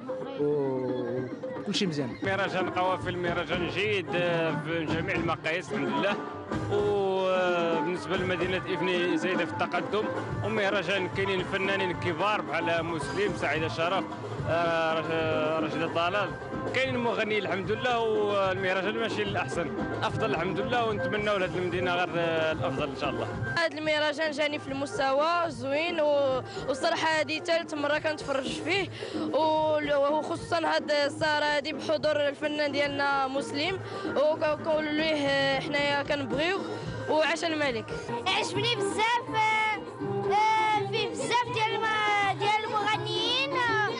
وكل شيء مزيان. مهرجان قوافل مهرجان جيد في جميع المقاييس الحمد لله، وبالنسبه لمدينه إفني زايده في التقدم، ومهرجان كاينين فنانين كبار بحال مسلم، سعيده شرف، رشيده طلال، كاين مغنيين الحمد لله، والمهرجان ماشي الاحسن، افضل الحمد لله، ونتمنوا لهذه المدينه غير الافضل ان شاء الله. هذا المهرجان جاني في المستوى زوين، والصراحه هذه ثالث مره كنتفرج فيه، وخصوصا هذه السهره هذه بحضور الفنان ديالنا مسلم، وكنقولوا ليه حنايا كنبغيوه وعاش الملك. عجبني بزاف، فيه بزاف ديال ديال المغنيين،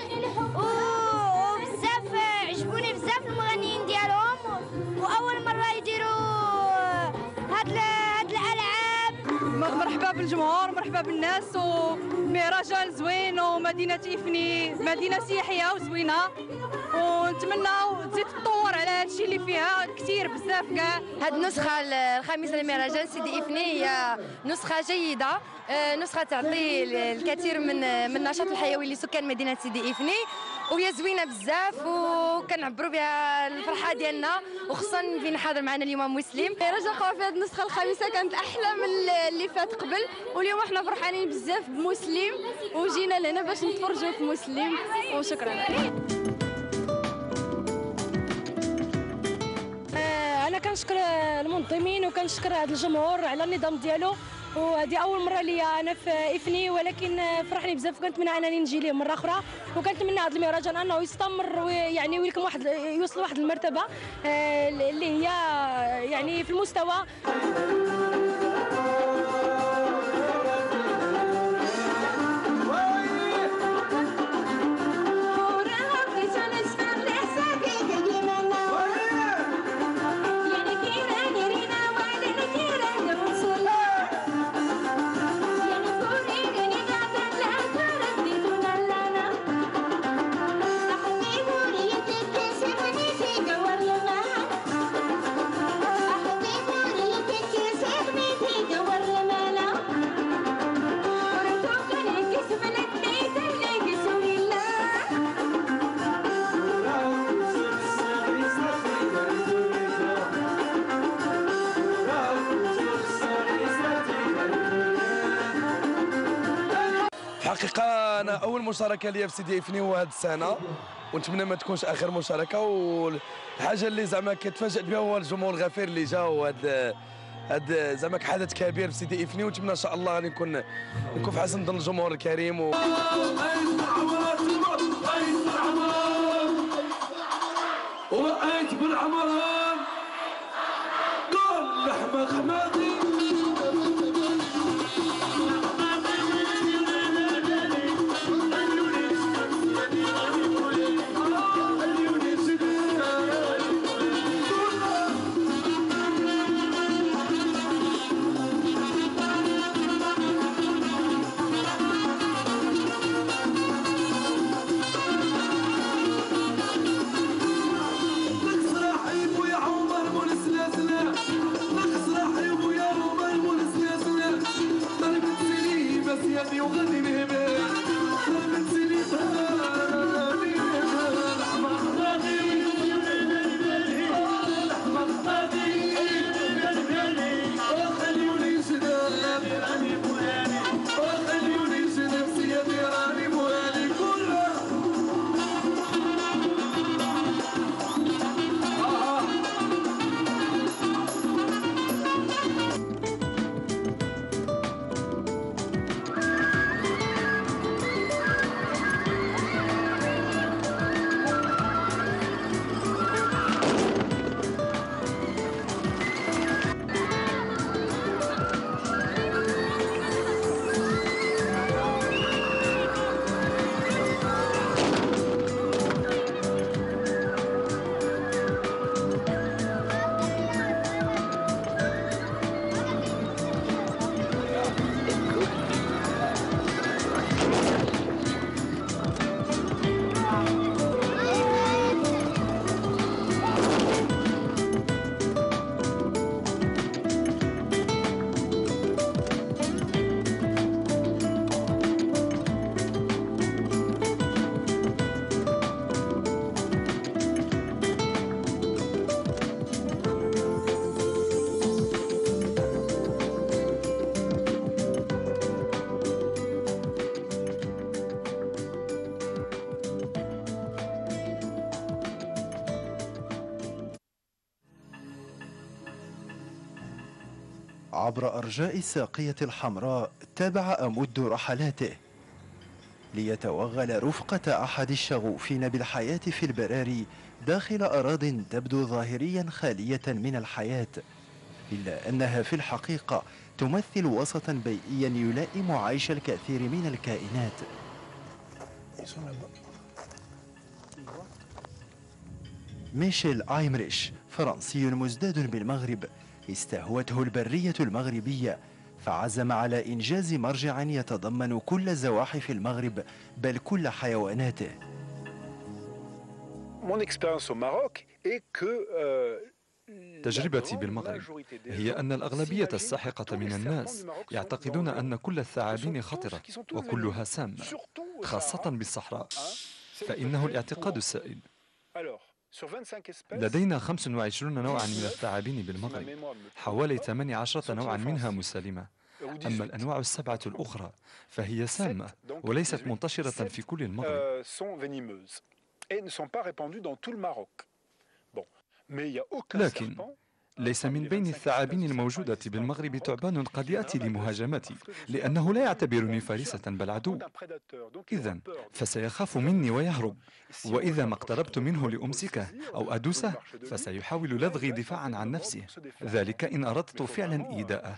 وبزاف عجبوني بزاف المغنيين ديالهم، واول مره يديروا هاد هاد الالعاب. مرحبا بالجمهور، مرحبا بالناس، ومهرجان زوين، ومدينه إفني مدينه سياحيه وزوينه، ونتمنى تزيد تطور على هذا الشيء اللي فيها كثير بزاف كاع. هذه النسخه الخامسه لمهرجان سيدي إفني هي نسخه جيده، نسخه تعطي الكثير من من النشاط الحيوي لسكان مدينه سيدي إفني، وهي زوينه بزاف وكنعبروا بها الفرحه ديالنا، وخصوصا فين حاضر معنا اليوم مسلم. مهرجان قوافل هذه النسخه الخامسه كانت احلى من اللي فات قبل، واليوم احنا فرحانين بزاف بمسلم، وجينا لهنا باش نتفرجوا في مسلم، وشكرا. انا كنشكر المنظمين وكنشكر هذا الجمهور على النظام ديالو، وهذه اول مره ليا انا في إفني، ولكن فرحني بزاف، وكنتمنى انني نجي ليه مره اخرى، وكنتمنى هذا المهرجان انه يستمر ويعني ويكون واحد يوصل واحد المرتبه اللي هي يعني في المستوى. الحقيقه انا اول مشاركه ليا في سيدي إفني هو هذه السنه، ونتمنى ما تكونش اخر مشاركه. والحاجه اللي زعما كتفاجئت بها هو الجمهور الغفير اللي جا، وهذا هذا زعما حدث كبير في سيدي إفني، ونتمنى ان شاء الله غادي نكون نكون في حسن ظن الجمهور الكريم. و... ورأيت بالعمران قال لحمة حمادي عبر أرجاء الساقية الحمراء تابع أمد رحلاته ليتوغل رفقة أحد الشغوفين بالحياة في البراري داخل أراضٍ تبدو ظاهريا خالية من الحياة، إلا أنها في الحقيقة تمثل وسطا بيئيا يلائم عيش الكثير من الكائنات. ميشيل آيمريش فرنسي مزداد بالمغرب، استهوته البرية المغربية فعزم على إنجاز مرجع يتضمن كل زواحف المغرب بل كل حيواناته. تجربتي بالمغرب هي أن الأغلبية الساحقة من الناس يعتقدون أن كل الثعابين خطرة وكلها سامة، خاصة بالصحراء، فإنه الاعتقاد السائد. لدينا خمسة وعشرين نوعا من الثعابين بالمغرب، حوالي ثمانية عشر نوعا منها مسالمة، أما الأنواع السبعة الأخرى فهي سامة وليست منتشرة في كل المغرب. لكن ليس من بين الثعابين الموجودة بالمغرب تعبان قد يأتي لمهاجمتي لأنه لا يعتبرني فريسة بل عدو، إذن فسيخاف مني ويهرب، وإذا ما اقتربت منه لأمسكه أو أدوسه فسيحاول لدغي دفاعا عن نفسه، ذلك إن أردت فعلا إيذاءه.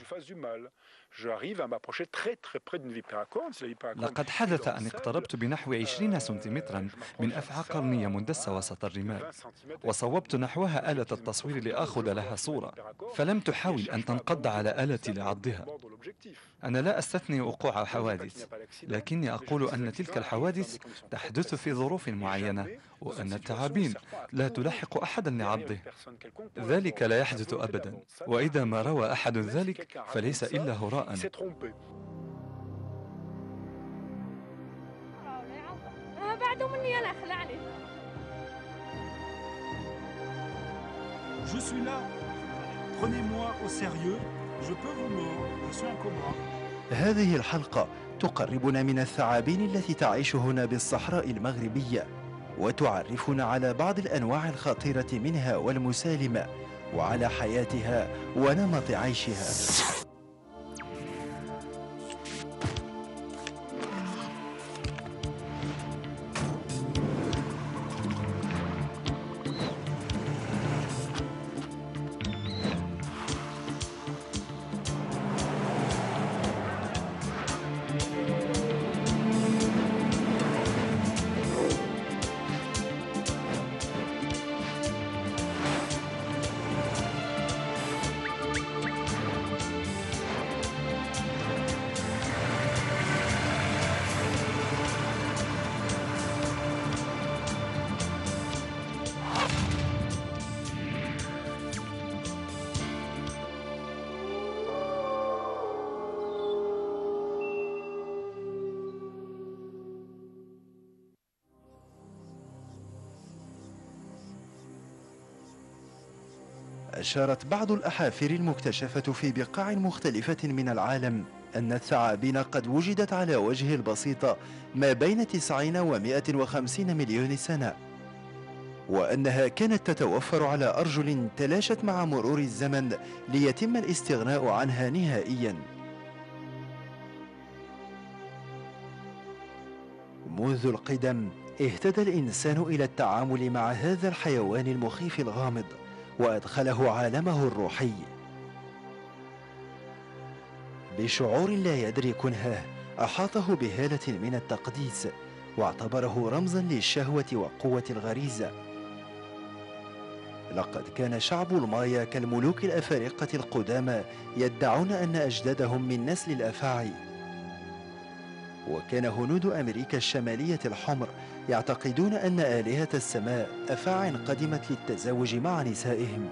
لقد حدث أن اقتربت بنحو عشرين سنتيمترا من أفعى قرنية مندسة وسط الرمال، وصوبت نحوها آلة التصوير لآخذ لها صورة، فلم تحاول أن تنقض على آلتي لعضها. أنا لا أستثني وقوع حوادث، لكني أقول أن تلك الحوادث تحدث في ظروف معينة، وأن الثعابين لا تلحق أحدا لعضه، ذلك لا يحدث أبدا، وإذا ما روى أحد ذلك فليس إلا هراء. بعده مني أنا خلعني. Je suis là. Prenez-moi au sérieux. Je peux vous mordre. Je suis un cobra. هذه الحلقة تقربنا من الثعابين التي تعيش هنا بالصحراء المغربية، وتعرفنا على بعض الأنواع الخطيرة منها والمسالمة، وعلى حياتها ونمط عيشها. أشارت بعض الأحافير المكتشفة في بقاع مختلفة من العالم أن الثعابين قد وجدت على وجه البسيطة ما بين تسعين ومائة وخمسين مليون سنة، وأنها كانت تتوفر على أرجل تلاشت مع مرور الزمن ليتم الاستغناء عنها نهائياً. منذ القدم اهتدى الإنسان إلى التعامل مع هذا الحيوان المخيف الغامض، وأدخله عالمه الروحي بشعور لا يدري كنهه، أحاطه بهالة من التقديس واعتبره رمزا للشهوة وقوة الغريزة. لقد كان شعب المايا كالملوك الأفارقة القدامى يدعون أن أجدادهم من نسل الأفاعي، وكان هنود أمريكا الشمالية الحمر يعتقدون أن آلهة السماء أفاع قدمت للتزاوج مع نسائهم.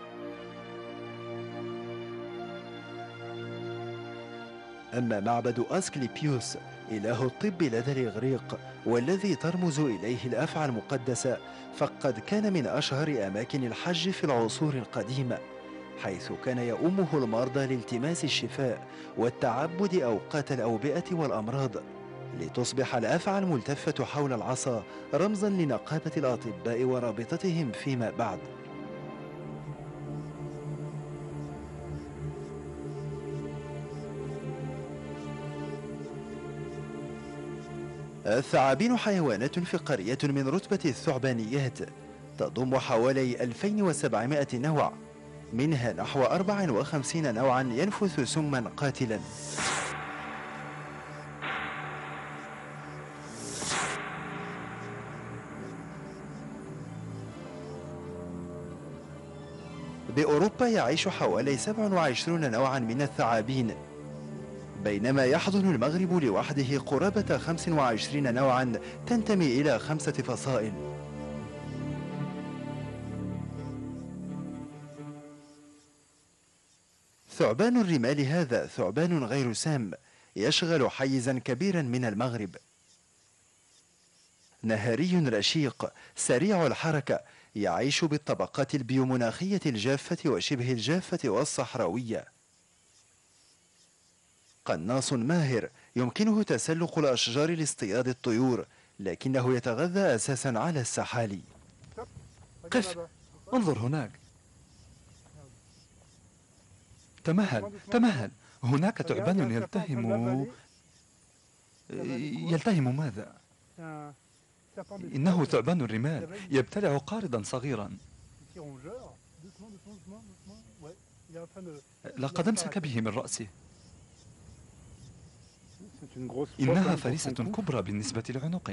أما معبد أسكليبيوس إله الطب لدى الإغريق والذي ترمز إليه الأفعى المقدسة، فقد كان من أشهر أماكن الحج في العصور القديمة، حيث كان يؤمه المرضى لالتماس الشفاء والتعبد أوقات الأوبئة والأمراض، لتصبح الأفعى الملتفة حول العصا رمزا لنقابة الأطباء ورابطتهم فيما بعد. الثعابين حيوانات فقارية من رتبة الثعبانيات، تضم حوالي ألفين وسبعمائة نوع، منها نحو أربعة وخمسين نوعا ينفث سما قاتلا. بأوروبا يعيش حوالي سبعة وعشرين نوعا من الثعابين، بينما يحضن المغرب لوحده قرابة خمسة وعشرين نوعا تنتمي إلى خمسة فصائل. ثعبان الرمال هذا ثعبان غير سام، يشغل حيزا كبيرا من المغرب. نهاري رشيق سريع الحركة، يعيش بالطبقات البيومناخية الجافة وشبه الجافة والصحراوية. قناص ماهر، يمكنه تسلق الأشجار لاصطياد الطيور، لكنه يتغذى أساسا على السحالي. قف، انظر هناك. تمهل تمهل، هناك تعبان يلتهم يلتهم ماذا؟ إنه ثعبان الرمال، يبتلع قارضا صغيرا. لقد أمسك به من رأسه. إنها فريسة كبرى بالنسبة لعنقه،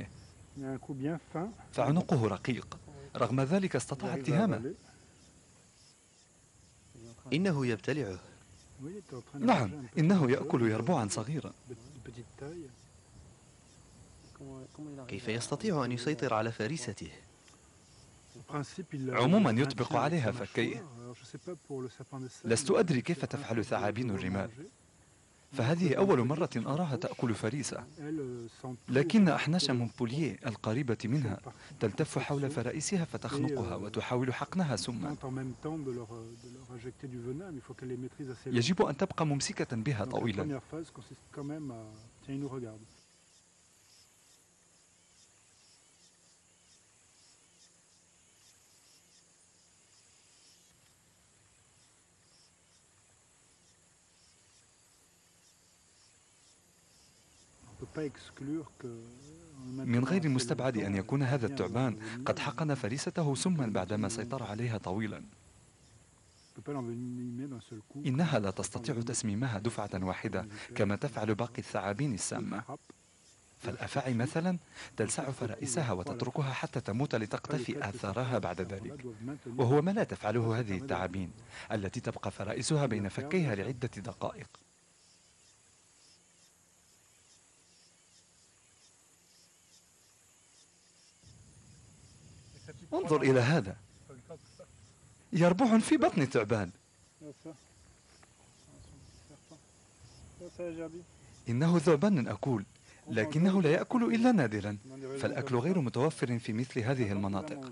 فعنقه رقيق، رغم ذلك استطاع اتهامه. إنه يبتلعه. نعم، إنه يأكل يربوعا صغيرا. كيف يستطيع أن يسيطر على فريسته؟ عموما يطبق عليها فكيه. لست أدري كيف تفعل ثعابين الرمال، فهذه أول مرة أراها تأكل فريسة، لكن أحناش مونبولييه القريبة منها تلتف حول فرائسها فتخنقها وتحاول حقنها سما. يجب أن تبقى ممسكة بها طويلا. من غير المستبعد أن يكون هذا الثعبان قد حقن فريسته سما بعدما سيطر عليها طويلا. إنها لا تستطيع تسميمها دفعة واحدة كما تفعل باقي الثعابين السامة. فالأفاعي مثلا تلسع فرائسها وتتركها حتى تموت لتقتفي آثارها بعد ذلك، وهو ما لا تفعله هذه الثعابين التي تبقى فرائسها بين فكيها لعدة دقائق. انظر إلى هذا، يربوع في بطن ثعبان. إنه ثعبان أكول، لكنه لا يأكل إلا نادرا، فالأكل غير متوفر في مثل هذه المناطق.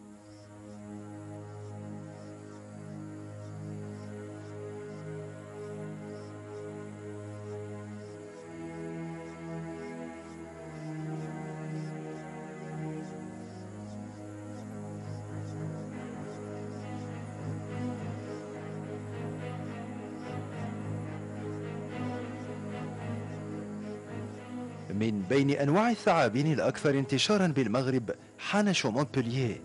من بين أنواع الثعابين الأكثر انتشارا بالمغرب حنش مونبولييه،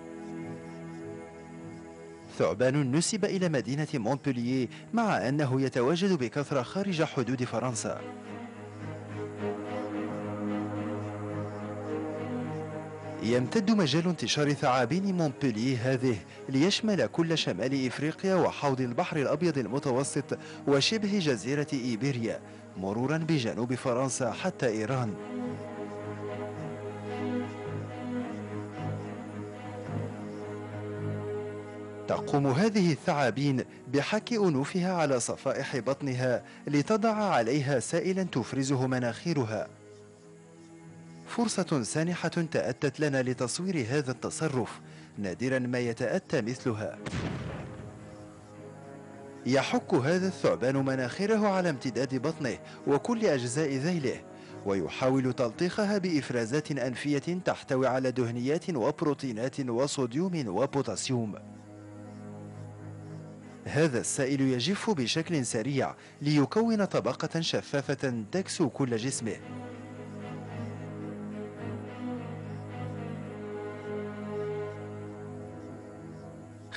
ثعبان نسب إلى مدينة مونبولييه مع أنه يتواجد بكثرة خارج حدود فرنسا. يمتد مجال انتشار ثعابين مونبولييه هذه ليشمل كل شمال إفريقيا وحوض البحر الأبيض المتوسط وشبه جزيرة إيبيريا، مرورا بجنوب فرنسا حتى إيران. تقوم هذه الثعابين بحك أنوفها على صفائح بطنها لتضع عليها سائلا تفرزه مناخيرها. فرصة سانحة تأتت لنا لتصوير هذا التصرف، نادرا ما يتأتى مثلها. يحك هذا الثعبان مناخيره على امتداد بطنه وكل أجزاء ذيله، ويحاول تلطيخها بإفرازات أنفية تحتوي على دهنيات وبروتينات وصوديوم وبوتاسيوم. هذا السائل يجف بشكل سريع ليكون طبقة شفافة تكسو كل جسمه.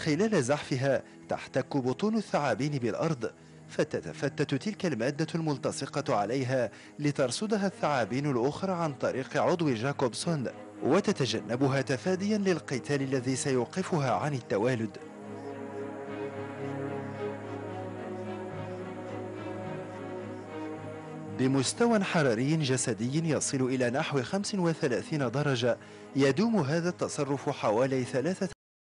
خلال زحفها تحتك بطون الثعابين بالأرض، فتتفتت تلك المادة الملتصقة عليها لترصدها الثعابين الأخرى عن طريق عضو جاكوبسون وتتجنبها تفاديا للقتال الذي سيوقفها عن التوالد. بمستوى حراري جسدي يصل إلى نحو خمسة وثلاثين درجة، يدوم هذا التصرف حوالي ثلاثة